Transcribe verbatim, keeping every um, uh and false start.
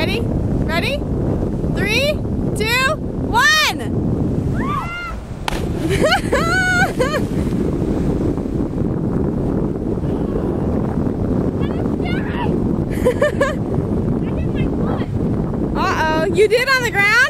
ready? Ready? Three, two, one! Uh-oh, you did on the ground?